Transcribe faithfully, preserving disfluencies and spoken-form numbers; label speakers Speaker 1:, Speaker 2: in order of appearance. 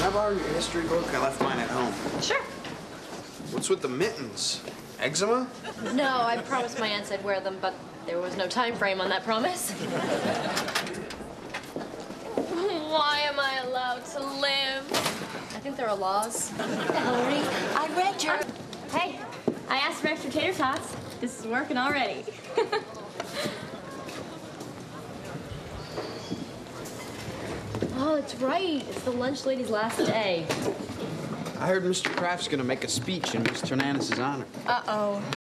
Speaker 1: I borrow your history book? I left mine at home.
Speaker 2: Sure.
Speaker 1: What's with the mittens? Eczema?
Speaker 2: No, I promised my aunts I'd wear them, but there was no time frame on that promise. Why am I allowed to live? I think there are laws.
Speaker 3: Valerie, I read your...
Speaker 4: Hey, I asked for extra tater tots. This is working already.
Speaker 2: Oh, it's right. It's the lunch lady's last day.
Speaker 1: I heard Mister Kraft's gonna make a speech in Miss Tornanis' honor.
Speaker 3: Uh-oh.